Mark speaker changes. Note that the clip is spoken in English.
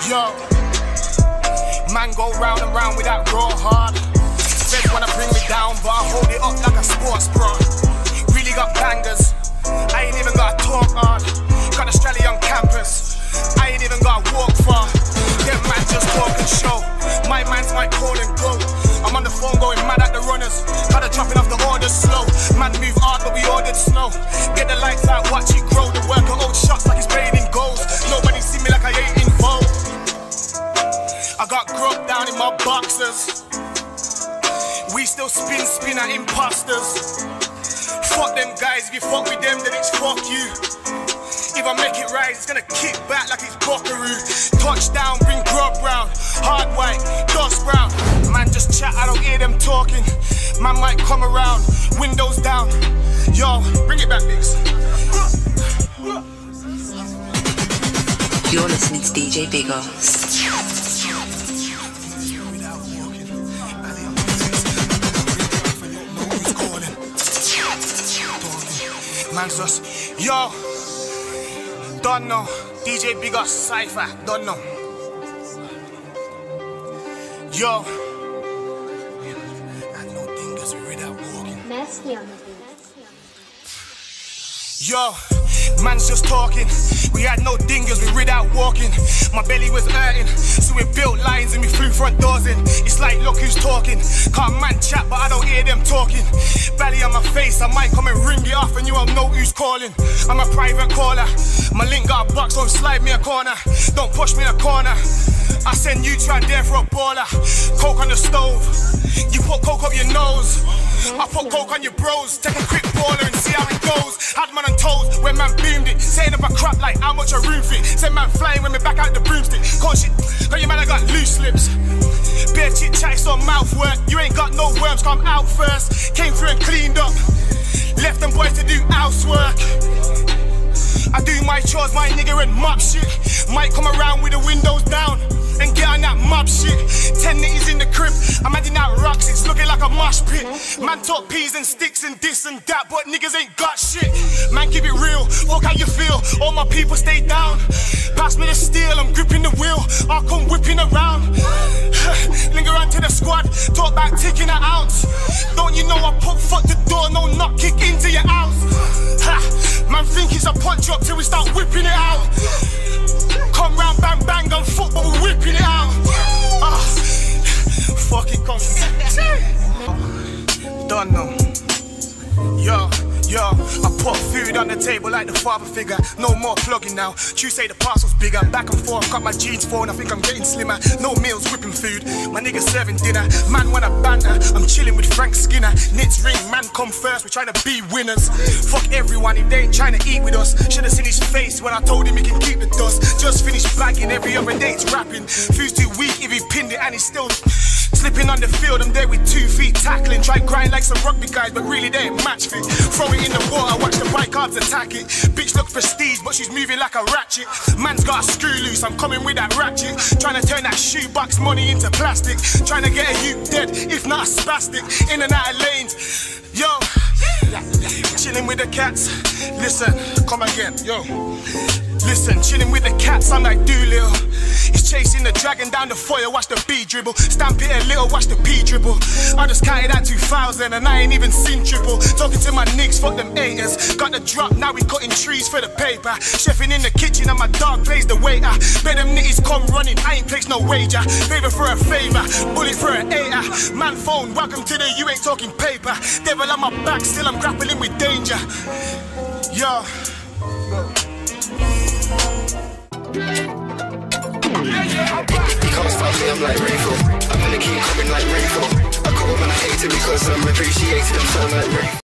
Speaker 1: Yo, man go round and round with that raw heart. Feds wanna bring me down, but I hold it up like a sports bra. Really got bangers, I ain't even got to talk hard. Got Australia on campus, I ain't even got to walk far. Them man just talk and show, my man's might call and go. I'm on the phone going mad at the runners, gotta dropping off the orders slow. Man move hard but we ordered slow. Get the lights out, watch it grow. The worker old shots like it's paid in goals. Nobody see me like I ain't involved. I got grub down in my boxers. We still spin at imposters. Fuck them guys, if you fuck with them then it's fuck you. If I make it right, it's gonna kick back like it's Buckaroo. Touchdown, bring grub round. Hard white, dust brown. Man just chat, I don't hear them talking. Man might come around, windows down. Yo, bring it back, Biggs.
Speaker 2: You're listening to DJ Bigger.
Speaker 1: Man's just, yo, don't know. DJ Bigger Cypher, don't know. Yo, I know dingas we read out walking.
Speaker 3: Nasty on the beat.
Speaker 1: Yo, man's just talking. We had no dingers, we rid out walking. My belly was hurting, so we built lines and we flew front doors in. It's like, look who's talking. Can't man chat, but I don't hear them talking. Belly on my face, I might come and ring it off and you won't know who's calling. I'm a private caller. My link got a box, don't slide me a corner. Don't push me in a corner. I send you try there for a baller. Coke on the stove, you put coke up your nose. I put coke on your bros, take a quick baller and see how it goes. Had man on toes when man beamed it, saying up a crap like how much a room fit. Send man flying when me back out the broomstick. Cause shit, cause your man I got loose lips. Bare chit chat, it's on mouth work. You ain't got no worms, come out first. Came through and cleaned up, left them boys to do housework. I do my chores, my nigga and mop shit. Might come around with the windows down and get on that mob shit. 10 niggas in the crib, I'm adding out rocks, it's looking like a mosh pit. Man talk peas and sticks and this and that, but niggas ain't got shit. Man keep it real, fuck how you feel, all my people stay down. Pass me the steel, I'm gripping the wheel, I'll come whipping around. Linger on to the squad, talk about ticking an ounce. Don't you know I put foot the door, no knock kick into your house. Man think it's a punch up till we start whipping it out. Come round, bang, bang on foot, but we're whipping it out. Fucking come. Don't know. Yo, I put food on the table like the father figure. No more plugging now. Tuesday the parcel's bigger. Back and forth, got my jeans falling. I think I'm getting slimmer. No meals, whipping food. My nigga serving dinner. Man wanna banter. I'm chilling with Frank Skinner. Knits ring, man come first. We're trying to be winners. Fuck everyone if they ain't trying to eat with us. Should've seen his face when I told him he can keep the dust. Just finished bagging, every other day it's rapping. Food's too weak if he pinned it and he's still slipping on the field. I'm there with 2 feet tackling. Try grind like some rugby guys, but really they ain't match fit. Throw it in the water, watch the bike carbs attack it. Bitch look prestige, but she's moving like a ratchet. Man's got a screw loose, I'm coming with that ratchet. Trying to turn that shoebox money into plastic. Trying to get a youth dead, if not a spastic. In and out of lanes, yo. Chilling with the cats, listen, come again, yo. Listen, chilling with the cats, I'm like Doolittle. He's chasing the dragon down the foyer, watch the B dribble. Stamp it a little, watch the P dribble. I just counted out 2,000 and I ain't even seen triple. Talking to my niggas, fuck them haters. Got the drop, now we cutting trees for the paper. Chefing in the kitchen and my dog plays the waiter. Bet them niggas come running, I ain't placed no wager. Favor for a favor, bullet for an hater. Man phone, welcome to the you ain't talking paper. Devil on my back, still I'm grappling with danger. Yo.
Speaker 4: You can't stop me, I'm like Rayful. I'm gonna keep coming like Rayful. I call when I hate it because I'm appreciated, I'm so like Rayful.